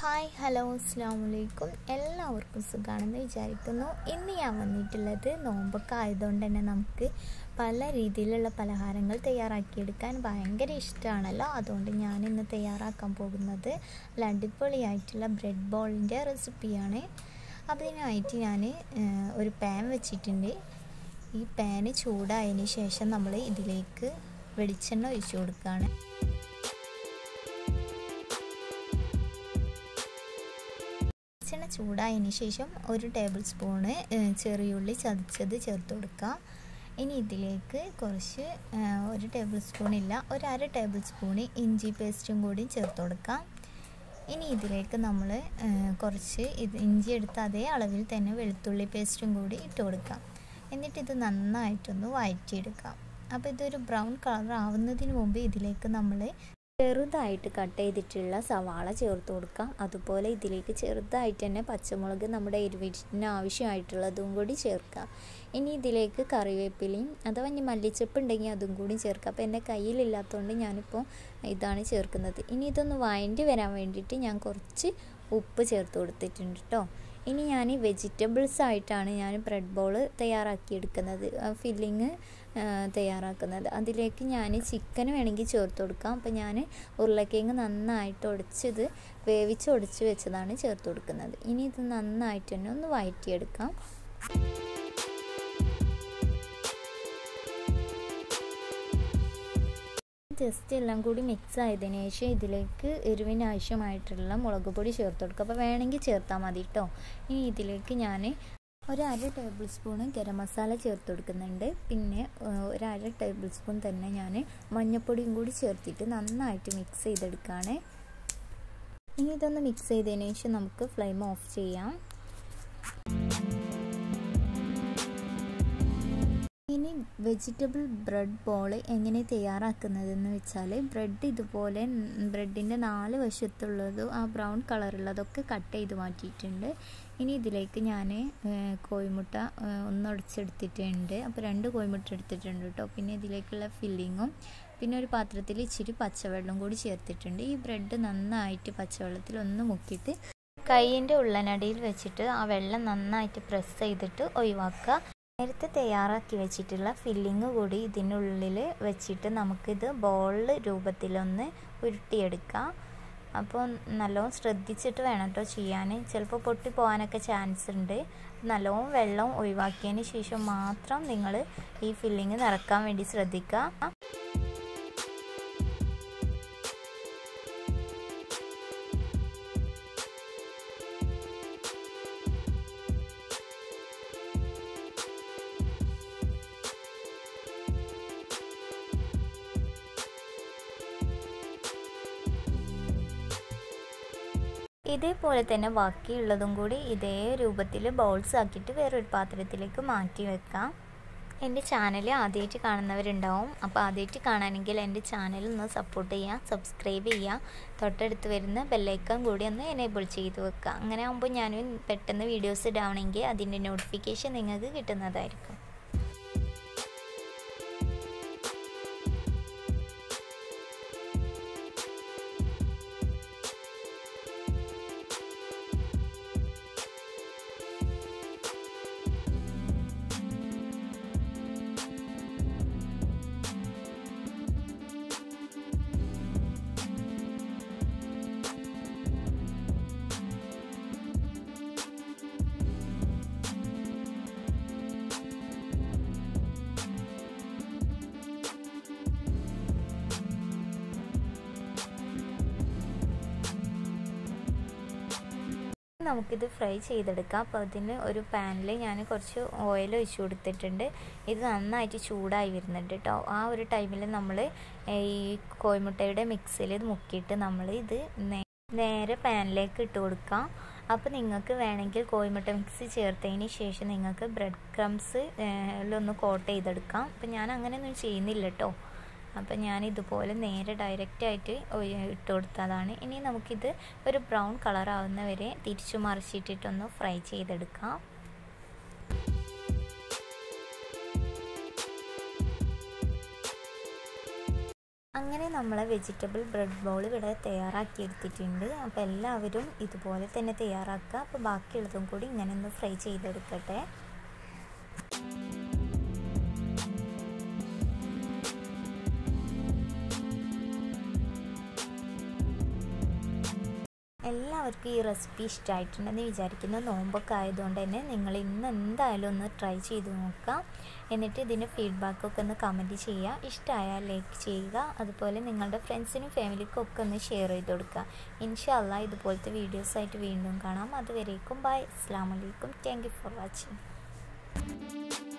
Hi hello അസ്സലാമലൈക്കും എല്ലാവർക്കും സുഖമാണെന്ന് വിചാരിക്കുന്നു. ഇന്ന് ഞാൻ വന്നിട്ടുള്ളത് നോമ്പൊക്കെ ആയതുകൊണ്ട് തന്നെ നമുക്ക് പല രീതിയിലുള്ള പലഹാരങ്ങൾ തയ്യാറാക്കിയെടുക്കാൻ ഭയങ്കര ഇഷ്ടമാണല്ലോ. അതുകൊണ്ട് ഞാനിന്ന് തയ്യാറാക്കാൻ പോകുന്നത് നല്ല അടിപൊളിയായിട്ടുള്ള ബ്രെഡ് ബോളിൻ്റെ റെസിപ്പിയാണ്. അപ്പോൾ ഇതിനായിട്ട് ഞാൻ ഒരു പാൻ വെച്ചിട്ടുണ്ട്. ഈ പാന് ചൂടായതിന് ശേഷം നമ്മൾ ഇതിലേക്ക് വെളിച്ചെണ്ണ ഒഴിച്ചു കൊടുക്കുകയാണ്. വെളിച്ചെണ്ണ ചൂടായതിന് ശേഷം 1 ടേബിൾ സ്പൂണ് ചെറിയുള്ളി ചതച്ചത് ചേർത്ത് കൊടുക്കുക. ഇനി ഇതിലേക്ക് കുറച്ച് 1 ടേബിൾ സ്പൂണില്ല, 1/2 ടേബിൾ സ്പൂണ് ഇഞ്ചി പേസ്റ്റും കൂടി ചേർത്ത് കൊടുക്കാം. ഇനി ഇതിലേക്ക് നമ്മൾ കുറച്ച് ഇഞ്ചി എടുത്ത അതേ അളവിൽ തന്നെ വെളുത്തുള്ളി പേസ്റ്റും കൂടി ഇട്ട് കൊടുക്കാം. എന്നിട്ടിത് നന്നായിട്ടൊന്ന് വഴറ്റിയെടുക്കാം. അപ്പോൾ ഇതൊരു ബ്രൗൺ കളർ ആവുന്നതിന് മുമ്പ് ഇതിലേക്ക് നമ്മൾ ചെറുതായിട്ട് കട്ട് ചെയ്തിട്ടുള്ള സവാള ചേർത്ത് കൊടുക്കാം. അതുപോലെ ഇതിലേക്ക് ചെറുതായിട്ട് തന്നെ പച്ചമുളക് നമ്മുടെ എരിവിന് ആവശ്യമായിട്ടുള്ളതും കൂടി ചേർക്കാം. ഇനി ഇതിലേക്ക് കറിവേപ്പിലയും അഥവാ ഇനി മല്ലിച്ചപ്പ് ഉണ്ടെങ്കിൽ അതും കൂടി ചേർക്കാം. അപ്പോൾ എൻ്റെ കയ്യിലില്ലാത്തതുകൊണ്ട് ഞാനിപ്പോൾ ഇതാണ് ചേർക്കുന്നത്. ഇനി ഇതൊന്ന് വഴണ്ടി വരാൻ വേണ്ടിയിട്ട് ഞാൻ കുറച്ച് ഉപ്പ് ചേർത്ത് കൊടുത്തിട്ടുണ്ട് കേട്ടോ. ഇനി ഞാൻ വെജിറ്റബിൾസ് ആയിട്ടാണ് ഞാൻ ബ്രെഡ് ബോൾ തയ്യാറാക്കിയെടുക്കുന്നത്, ഫില്ലിങ് തയ്യാറാക്കുന്നത്. അതിലേക്ക് ഞാൻ ചിക്കൻ വേണമെങ്കിൽ ചേർത്ത് കൊടുക്കാം. അപ്പോൾ ഞാൻ ഉരുളക്കിഴങ്ങ് നന്നായിട്ട് ഉടച്ചത് ഉടച്ച് വെച്ചതാണ് ചേർത്ത് കൊടുക്കുന്നത്. ഇനി ഇത് നന്നായിട്ട് തന്നെ ഒന്ന് വഴറ്റിയെടുക്കാം. ജസ്റ്റ് എല്ലാം കൂടി മിക്സ് ആയതിനു ശേഷം ഇതിലേക്ക് എരിവിന് ആവശ്യമായിട്ടുള്ള മുളക് പൊടി ചേർത്ത് കൊടുക്കുക. അപ്പോൾ വേണമെങ്കിൽ ചേർത്താൽ മതി കേട്ടോ. ഇനി ഇതിലേക്ക് ഞാൻ 1/2 ടേബിൾ സ്പൂണ് ഗരം മസാല ചേർത്ത് കൊടുക്കുന്നുണ്ട്. പിന്നെ 1/2 ടേബിൾ സ്പൂൺ തന്നെ ഞാൻ മഞ്ഞൾപ്പൊടിയും കൂടി ചേർത്തിട്ട് നന്നായിട്ട് മിക്സ് ചെയ്തെടുക്കുകയാണ്. ഇനി ഇതൊന്ന് മിക്സ് ചെയ്തതിന് ശേഷം നമുക്ക് ഫ്ലെയിം ഓഫ് ചെയ്യാം. ഇനി വെജിറ്റബിൾ ബ്രെഡ് ബോൾ എങ്ങനെ തയ്യാറാക്കുന്നതെന്ന് വെച്ചാൽ, ബ്രെഡ് ഇതുപോലെ ബ്രെഡിൻ്റെ 4 വശത്തുള്ളതും ആ ബ്രൗൺ കളറുള്ളതൊക്കെ കട്ട് ചെയ്ത് മാറ്റിയിട്ടുണ്ട്. ഇനി ഇതിലേക്ക് ഞാൻ കോഴിമുട്ട ഒന്ന് ഉടച്ചെടുത്തിട്ടുണ്ട്. അപ്പോൾ 2 കോഴിമുട്ട എടുത്തിട്ടുണ്ട് കേട്ടോ. പിന്നെ ഇതിലേക്കുള്ള ഫില്ലിങ്ങും പിന്നെ ഒരു പാത്രത്തിൽ ഇച്ചിരി പച്ചവെള്ളം കൂടി ചേർത്തിട്ടുണ്ട്. ഈ ബ്രെഡ് നന്നായിട്ട് പച്ചവെള്ളത്തിൽ ഒന്ന് മുക്കിയിട്ട് കൈയിൻ്റെ ഉള്ളനടിയിൽ വെച്ചിട്ട് ആ വെള്ളം നന്നായിട്ട് പ്രസ് ചെയ്തിട്ട് ഒഴിവാക്കുക. നേരത്തെ തയ്യാറാക്കി വെച്ചിട്ടുള്ള ഫില്ലിങ് കൂടി ഇതിനുള്ളിൽ വെച്ചിട്ട് നമുക്കിത് ബോൾ രൂപത്തിലൊന്ന് ഉരുട്ടിയെടുക്കാം. അപ്പോൾ നല്ലോണം ശ്രദ്ധിച്ചിട്ട് വേണം കേട്ടോ ചെയ്യാൻ. ചിലപ്പോൾ പൊട്ടിപ്പോകാനൊക്കെ ചാൻസ് ഉണ്ട്. നല്ലോണം വെള്ളം ഒഴിവാക്കിയതിന് ശേഷം മാത്രം നിങ്ങൾ ഈ ഫില്ലിങ് നിറക്കാൻ വേണ്ടി ശ്രദ്ധിക്കുക. ഇതേപോലെ തന്നെ ബാക്കിയുള്ളതും കൂടി ഇതേ രൂപത്തിൽ ബൗൾസ് ആക്കിയിട്ട് വേറൊരു പാത്രത്തിലേക്ക് മാറ്റി വെക്കാം. എൻ്റെ ചാനൽ ആദ്യമായിട്ട് കാണുന്നവരുണ്ടാവും. അപ്പോൾ ആദ്യമായിട്ട് കാണാനെങ്കിൽ എൻ്റെ ചാനൽ ഒന്ന് സപ്പോർട്ട് ചെയ്യുക, സബ്സ്ക്രൈബ് ചെയ്യുക, തൊട്ടടുത്ത് വരുന്ന ബെല്ലൈക്കൺ കൂടി ഒന്ന് എനേബിൾ ചെയ്ത് വെക്കുക. അങ്ങനെ ആകുമ്പോൾ ഞാൻ പെട്ടെന്ന് വീഡിയോസ് ഇടാണെങ്കിൽ അതിൻ്റെ നോട്ടിഫിക്കേഷൻ നിങ്ങൾക്ക് കിട്ടുന്നതായിരിക്കും. നമുക്കിത് ഫ്രൈ ചെയ്തെടുക്കാം. അപ്പോൾ അതിന് ഒരു പാനിൽ ഞാൻ കുറച്ച് ഓയിൽ ഒഴിച്ചു കൊടുത്തിട്ടുണ്ട്. ഇത് നന്നായിട്ട് ചൂടായി വരുന്നുണ്ട് കേട്ടോ. ആ ഒരു ടൈമിൽ നമ്മൾ ഈ കോഴിമുട്ടയുടെ മിക്സിൽ ഇത് മുക്കിയിട്ട് നമ്മൾ ഇത് നേരെ പാനിലേക്ക് ഇട്ട് കൊടുക്കാം. അപ്പോൾ നിങ്ങൾക്ക് വേണമെങ്കിൽ കോഴിമുട്ട മിക്സ് ചേർത്തതിന് ശേഷം നിങ്ങൾക്ക് ബ്രെഡ് ക്രംസിലൊന്ന് കോട്ട് ചെയ്തെടുക്കാം. അപ്പോൾ ഞാൻ അങ്ങനെയൊന്നും ചെയ്യുന്നില്ല കേട്ടോ. അപ്പോൾ ഞാൻ ഇതുപോലെ നേരെ ഡയറക്റ്റായിട്ട് ഇട്ട് കൊടുത്തതാണ്. ഇനി നമുക്കിത് ഒരു ബ്രൗൺ കളർ ആവുന്ന വരെ തിരിച്ചു മറിച്ചിട്ടിട്ടൊന്ന് ഫ്രൈ ചെയ്തെടുക്കാം. അങ്ങനെ നമ്മളെ വെജിറ്റബിൾ ബ്രെഡ് ബോൾ ഇവിടെ തയ്യാറാക്കി എടുത്തിട്ടുണ്ട്. അപ്പോൾ എല്ലാവരും ഇതുപോലെ തന്നെ തയ്യാറാക്കുക. അപ്പോൾ ബാക്കിയുള്ളതും കൂടി ഇങ്ങനെ ഒന്ന് ഫ്രൈ ചെയ്തെടുക്കട്ടെ. എല്ലാവർക്കും ഈ റെസിപ്പി ഇഷ്ടമായിട്ടുണ്ടെന്ന് വിചാരിക്കുന്നു. നോമ്പൊക്കെ ആയതുകൊണ്ട് തന്നെ നിങ്ങൾ ഇന്ന് എന്തായാലും ഒന്ന് ട്രൈ ചെയ്ത് നോക്കാം. എന്നിട്ട് ഇതിൻ്റെ ഫീഡ്ബാക്കൊക്കെ ഒന്ന് കമൻറ്റ് ചെയ്യുക. ഇഷ്ടമായാൽ ലൈക്ക് ചെയ്യുക. അതുപോലെ നിങ്ങളുടെ ഫ്രണ്ട്സിനും ഫാമിലിക്കും ഒക്കെ ഒന്ന് ഷെയർ ചെയ്ത് കൊടുക്കുക. ഇൻഷാ അല്ലാഹ് ഇതുപോലത്തെ വീഡിയോസായിട്ട് വീണ്ടും കാണാം. അതുവരേക്കും ബൈ. അസ്സലാമു അലൈക്കും. Thank you for watching.